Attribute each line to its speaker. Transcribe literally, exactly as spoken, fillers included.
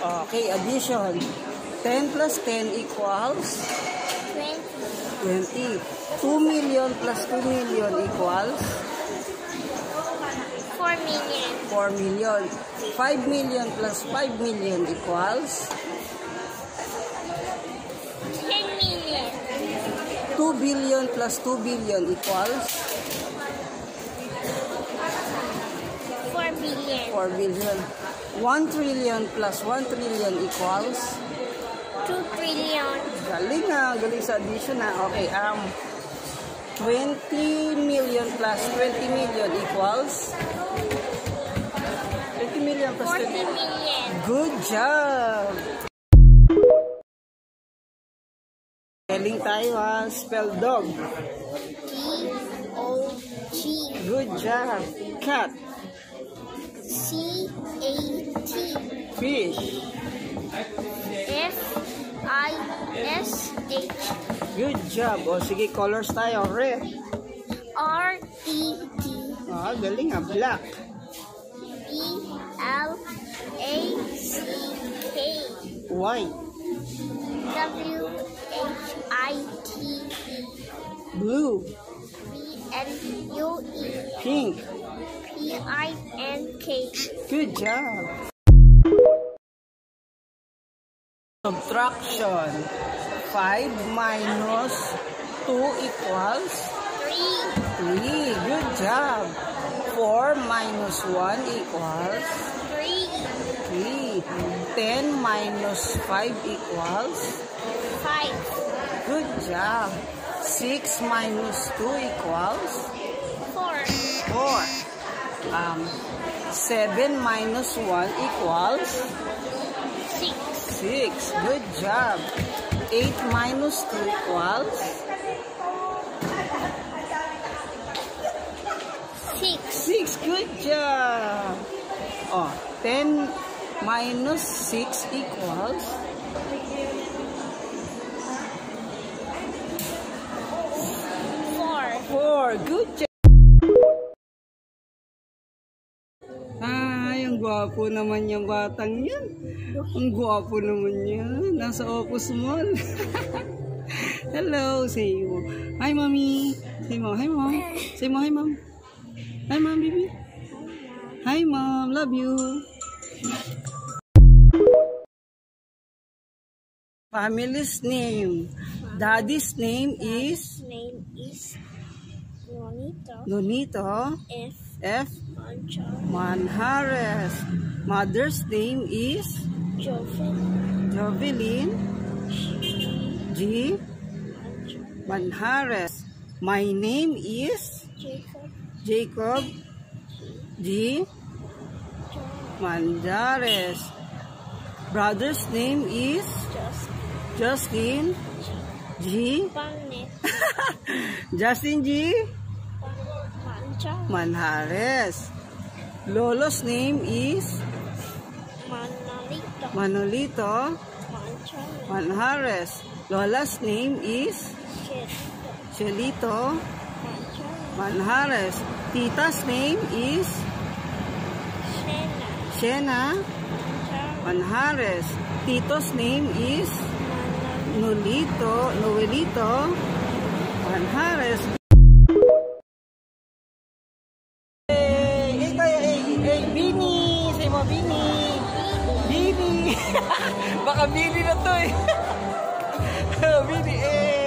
Speaker 1: Okay, addition. ten plus ten equals? twenty. two million plus two million equals?
Speaker 2: four million.
Speaker 1: four million. five million plus five million equals?
Speaker 2: ten million.
Speaker 1: two billion plus two billion equals?
Speaker 2: four billion.
Speaker 1: four billion. one trillion plus one trillion equals?
Speaker 2: two trillion.
Speaker 1: Galing ah, galing sa addition ah. Okay, um, twenty million plus twenty million equals? twenty million plus
Speaker 2: forty
Speaker 1: twenty
Speaker 2: million.
Speaker 1: Good job! Spelling tayo ah, spell dog.
Speaker 2: D O G.
Speaker 1: Good job. Cat.
Speaker 2: C A T.
Speaker 1: Fish.
Speaker 2: F I S H.
Speaker 1: Good job. O sige, colors tayo. Red.
Speaker 2: R E D.
Speaker 1: Ah, galing ah. Black.
Speaker 2: B L A C K.
Speaker 1: White.
Speaker 2: W H I T E.
Speaker 1: Blue.
Speaker 2: B N U E.
Speaker 1: Pink.
Speaker 2: P I N K.
Speaker 1: Good job. Subtraction. five minus two equals?
Speaker 2: three.
Speaker 1: three. Good job. four minus one equals?
Speaker 2: three.
Speaker 1: three. ten minus five equals?
Speaker 2: five.
Speaker 1: Good job. six minus two equals?
Speaker 2: four.
Speaker 1: four. Um, seven minus one equals?
Speaker 2: six.
Speaker 1: six. Good job. eight minus two equals?
Speaker 2: six.
Speaker 1: six. Good job. Oh, ten minus six equals?
Speaker 2: four.
Speaker 1: four. Good job. Ay, ang gwapo naman yung batang yan. Ang gwapo naman yan. Nasa Opus Mall. Hello, say mo. Hi, mommy. Say mo, hi, mom. Say mo, hi, mom. Hi, mom, baby. Hi, mom. Love you. Family's name. Daddy's name is?
Speaker 2: Name is Juanito.
Speaker 1: Donito.
Speaker 2: F.
Speaker 1: F.
Speaker 2: Mancha.
Speaker 1: Manhares. Mother's name is?
Speaker 2: Joven.
Speaker 1: Jovelyn. G. Manhares. My name is?
Speaker 2: Jacob.
Speaker 1: Jacob. G. Manjares. Brother's name is?
Speaker 2: Justin.
Speaker 1: Justin. G.
Speaker 2: Pangnet.
Speaker 1: Justin G.
Speaker 2: Mancha.
Speaker 1: Manhares. Lolo's name is?
Speaker 2: Manolito.
Speaker 1: Manolito.
Speaker 2: Mancha.
Speaker 1: Manhares. Lola's name is?
Speaker 2: Shelito.
Speaker 1: Chelito.
Speaker 2: Mancha.
Speaker 1: Manhares. Tita's name is?
Speaker 2: Shena.
Speaker 1: Shena.
Speaker 2: Mancha.
Speaker 1: Manhares. Tito's name is?
Speaker 2: Manolito.
Speaker 1: Nolito. Noelito. Manhares. Hey, hey tayo, hey, hey, Bini. Say mo, Bini. Bini. Baka Bini na to eh. Bini, eh.